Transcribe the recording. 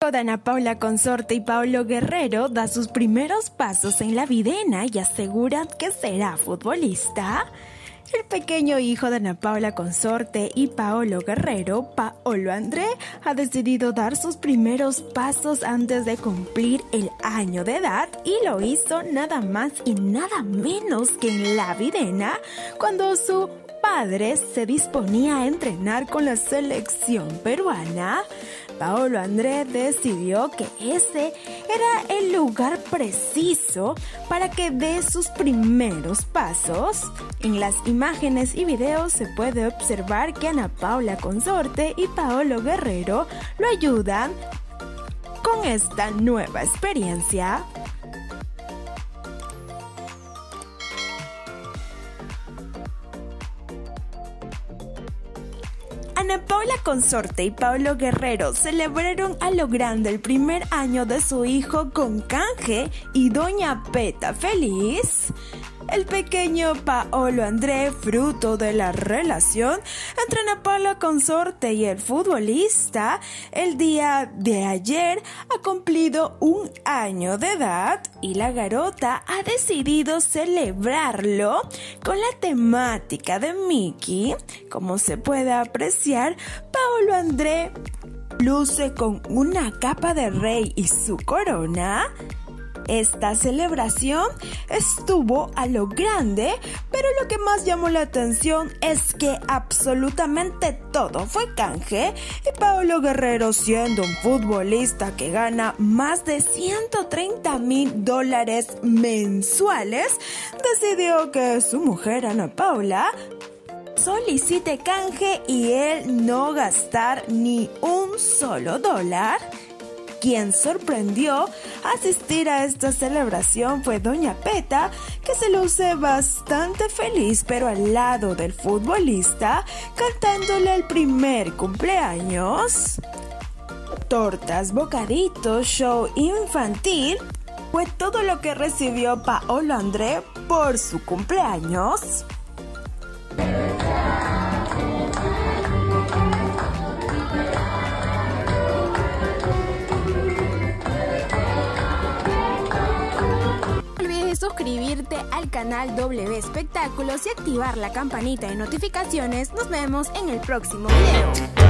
hijo de Ana Paula Consorte y Paolo Guerrero da sus primeros pasos en la videna y asegura que será futbolista. El pequeño hijo de Ana Paula Consorte y Paolo Guerrero, Paolo André, ha decidido dar sus primeros pasos antes de cumplir el año de edad y lo hizo nada más y nada menos que en la videna, cuando su padre se disponía a entrenar con la selección peruana. Paolo André decidió que ese era el lugar preciso para que dé sus primeros pasos. En las imágenes y videos se puede observar que Ana Paula Consorte y Paolo Guerrero lo ayudan con esta nueva experiencia. Ana Paula Consorte y Paolo Guerrero celebraron a lo grande el primer año de su hijo con canje y Doña Peta feliz. El pequeño Paolo André, fruto de la relación entre Ana Paula Consorte y el futbolista, el día de ayer ha cumplido un año de edad y la garota ha decidido celebrarlo con la temática de Mickey. Como se puede apreciar, Paolo André luce con una capa de rey y su corona. Esta celebración estuvo a lo grande, pero lo que más llamó la atención es que absolutamente todo fue canje y Paolo Guerrero, siendo un futbolista que gana más de $130,000 mensuales, decidió que su mujer Ana Paula solicite canje y él no gastar ni un solo dólar. Quien sorprendió asistir a esta celebración fue Doña Peta, que se luce bastante feliz, pero al lado del futbolista, cantándole el primer cumpleaños. Tortas, bocaditos, show infantil fue todo lo que recibió Paolo André por su cumpleaños. Suscribirte al canal W Espectáculos y activar la campanita de notificaciones. Nos vemos en el próximo video.